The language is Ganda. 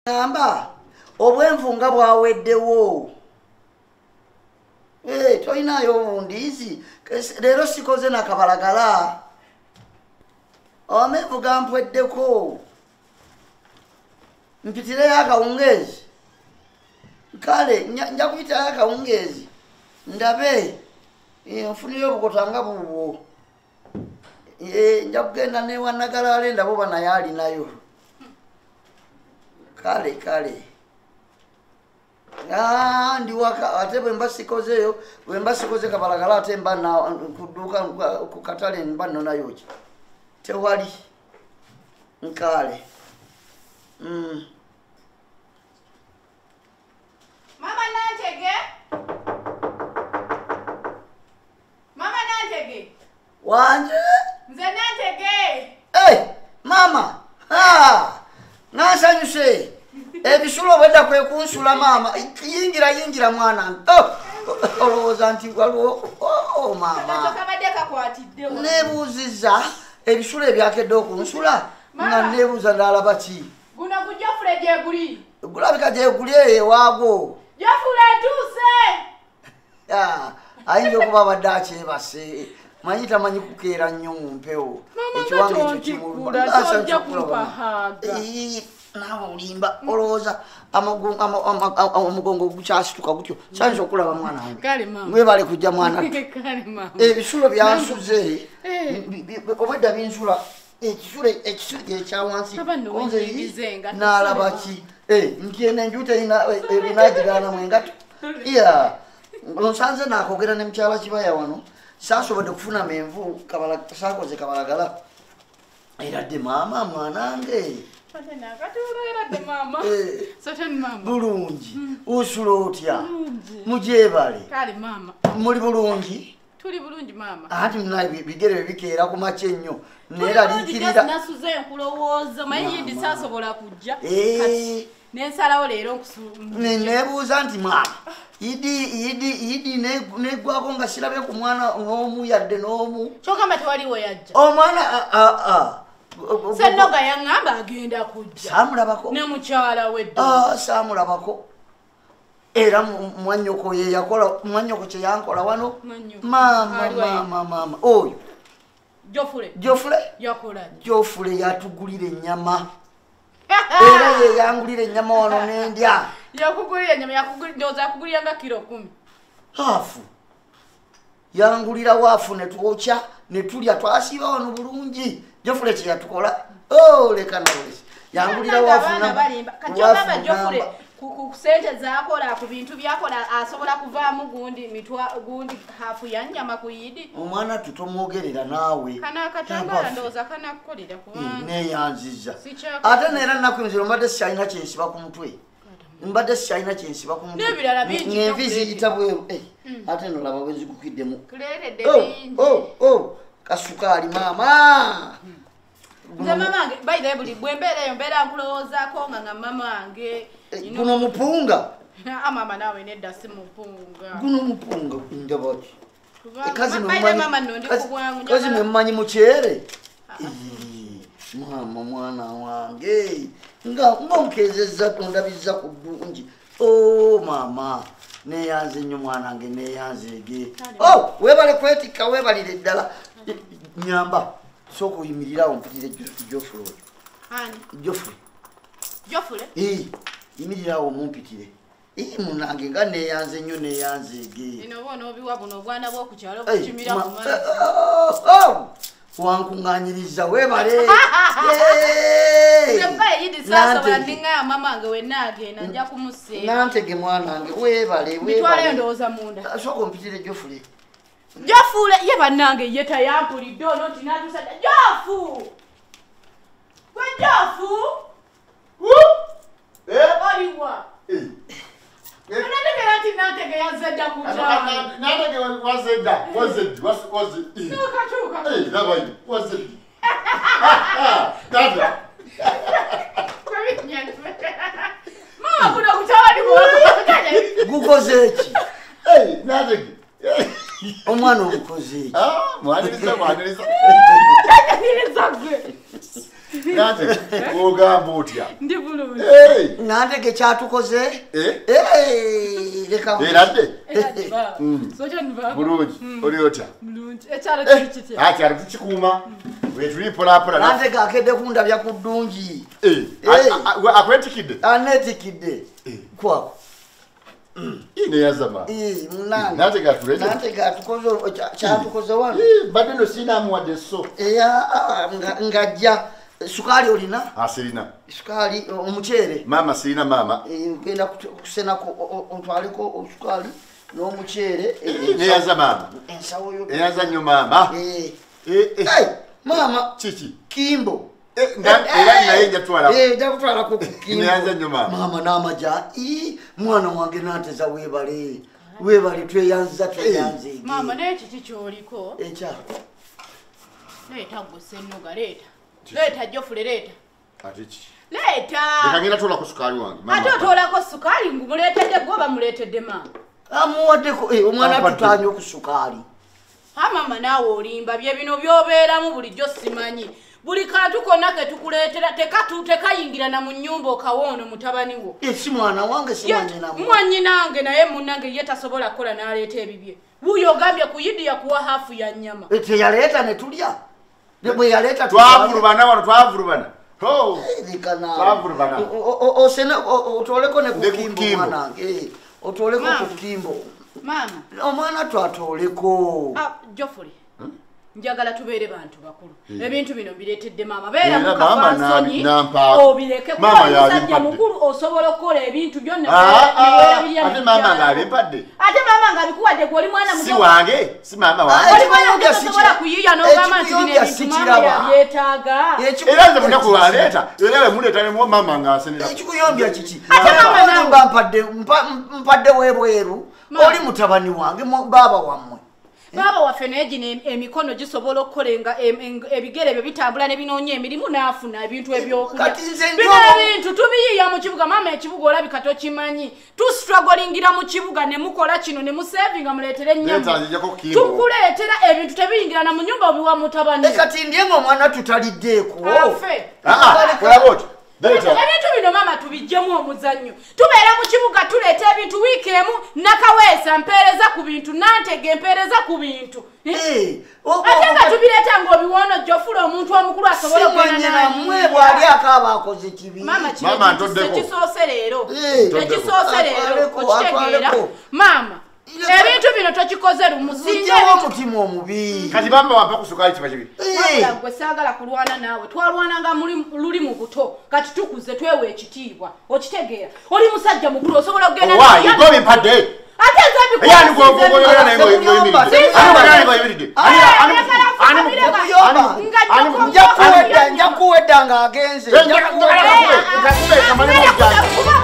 Amba obwenvu nga bwaweddewo. Toyinayo obundiizi. Leero sikoze na kabalagala. Amenvu gampweddeko. Mpitireyo akawungeezi. Kale nja kuyitayo akawungeezi. Ndabe. Nfuniyo obukotanga bubwo. Nja kugenda ne Wannagalale ndabo banaye alinayo. Kale. Ndi waka ate bwe mbasikozeyo bwe mbasikoze kabalagala ate mba na kuduka ku katale mba nayo ki tewali nkale. Mama Nantege wanje nze Nantege mama nasanyuse ebisulo bwedda kwe kunsula mama yingira mwana olowooza nti waliwo mama nebuuziza ebisulo ebyakedde okunsula nga nebuuza ndalaba ki guno gujjafule gyeguli gulabika gyeguli ewaagwo jafule atuuse ayinza okuba abadde akyebase manyi tamanyi kukeera nnyo mu mpewo ekiwango ekyo kimuluma nawe olimba olowooza omugongo gukyasituka gutyo sanyiza okulaba mwana wange mwebale kujja mwana ebisulo byansuze obwedda binsula ekisulo ekyawansi nalaba ki nti eno enju ebinagirana mwengato onsanze nakogera ne mukyala kibaya wano sasobodde kufuna menvu sakoze kabalagala eradde maama mwanange bulungi usula otya mujebale muli bulungi tuli bulungi mama ati mna bigere bikeera ku mache nnyo neera likirira nasuze enkulowooza mayi ndi sasobola kujja kati nensalawo leero nebuuza nti mama idi negwako nga sirabe ku mwana n'omu yadde n'omu kyokamba tewaliwo yajja omwana Senoga yangamba agenda kujja. Samulabako. Ne mukyala weddo. Samulabako. Era mwanyoko ye yakola mwanyoko kye yankola wano. Mama. Oyo. Jofule. Yakola. Jofule yatugulira ennyama. Era ye yangulira ennyama wano n'endya. Yakugulira ennyama ndoza kugulira nga kilo 10. Hafu. Yangulira waafu ne tuocha ne tulya twasiba wano bulungi. Jofule kye yatukola. Leka nawesi. Yangulira waafu na balimba. Kachobaba Jofule ku sente zakola ku bintu byakola asobola kuvaamu gundi hafu ya nnyama kuyidi. Omwana tutomwogerera naawe. Kana katangala ndoza kana kukolera kubanga. Ne yanziza. Ate nera nakwinzira mbadde shyina kyensiba ku mutwe. Mbadde shyina kyensiba ku mutwe. Nebirala bingi. Ngevizi itabweru. Ate no laba bwenzi kukiddemu. Kuleredde bingi. Kasukali mama. Mama wange by the way bwembereyo mbera nkulowoozaako nga mama wange guno mupunga. Mama nawe nedda si mupunga. Guno mupunga ndabaki. Kazi mmanyi mukyere. Mama mwana wange. Nga nkezezza tondabizza ku ddungi. Mama. Neyanze nnyo mwanange neyanzege. Webale kwetikka webalire ddala. Nyamba. Soko yimirirawo mpitire Jofule. Ani? Jofule? Yimirirawo mumpitire. Munange nga neyanze nnyo neyanzege. Ino bono obiwa buno obwana bw'okukyalo bukimira mu mwana. Wankunganyiriza webale. Sempa yidi sasa bandinga mama wange wenagenda nja kumuse. Nantege mwanange webale. Bitwale ndowooza munda. Soko mpitire Jofule. Jofule ye banange yeta yampulidde noti natusada Jofu. Gwe Jofu? Oliwa. Nantege yazedda kuja. Nantege wazedda. Wazeddi. Nukachuka. Dabai. Wazeddi. Dada. Mama kuna kutawali kwa. Gukoze eki. Nantege. Omwana omukoze eki. Mwaniriza. Nantege gwe. Nantege ogamba otya. Ndi bulungi. Nantege kyatukoze leka bulungi oli otya akyalo tukikuuma wetulipolapola Nantege akedde kundabya ku ddungi akwetikidde anetikidde kwako neyazama Nantege atuleke Nantege atukoze kyatukoze wano badde no siinamuwadde so ngajja sukali olina sirina sukali omuceere mama sirina mama genda kusenako ontwaleko sukali n'omuceere neyaza mama ensawo yo eyaza nnyo mama mama kiki kimbo era naye njatwala jakutwalako ku kimbo neyaza nnyo mama n'amaja mwana wange nanteza weebale tweyanza tweyanze mama naye kiki kyoliko ekya leeta guse ennuga leeta Jofule leeta ate ki leeta lekagenda tolako sukaali wange ate otolako sukaali ngumuleetedde gwe bamuleetedde mama amuwaddeko omwana tutanye okusukaali mama naawe olimba bye bino by'obeeramu bulijjo simanyi buli kantu konna ke tukuleetera tekayingirana mu nnyumba okawoono mutabani wo si mwana wange mwannyinange naye munnange ye tasobola kukola n'aleeta ebibye buuyo ogambye ku Yidi yakuwa haafu ya nnyama teyaleeta ne tulya bwe yaleeta twavulubana wano twavulubana otoleko ne kukimbo mwanange otoleko kukimbo mama omwana twatoleko Jofule njagala tubeere bantu bakulu ebintu bino bireetedde mama beera mukafansonyi obireke kumusajja mukulu osobola okukola ebintu byonna ate mama ng'abimpadde ate mama ng'abikuwadde gwe oli mwana si wange si mama wange oli mwana muto tosobola kuyiiya n'ogamba nti bino ebintu mama yabyetaaga era nze munaku waleeta era we muleeta ne mama ng'asenera ekikuyombya kiki ate mama mpadde webweru oli mutabani wange baaba wammwe baba waffe naye gino emikono gisobola okukolenga ebigere byo bitambula ne binoonya emirimu n'afuna ebintu ebyokulya bino ebintu tubiyiiya mu kibuga mama ekibuga olabika tokimanyi tustruggolingira mu kibuga ne mukola kino ne musevinga muleetere ennyama tukuleetera ebintu tebiyingirana mu nyumba obiwa mutabani kati ndye ng'omwana tutaliddeeko ebintu bino mama tubijjemu omuzannyo tubeera mu kibuga tuleeta ebintu wiiki emu nakaweesa mpeereza ku bintu Nantege mpeereza ku bintu ate nga tubireeta ng'obiwoono Jofule omuntu omukulu asobola okwenamwe bw'ali akaaba akoze kibi mama ekisoose leero okitegeera mama ebintu bino tokikoze lumusinjawo omutima omubi kati bamba wampa ku sukaali kiba kibi gwe saagala kulwana naawe twalwananga luli mu buto kati tukuze twewa ekitiibwa okitegeera oli musajja mukulu osobola okugenda gobimpadde ate njakuwedda ng'agenze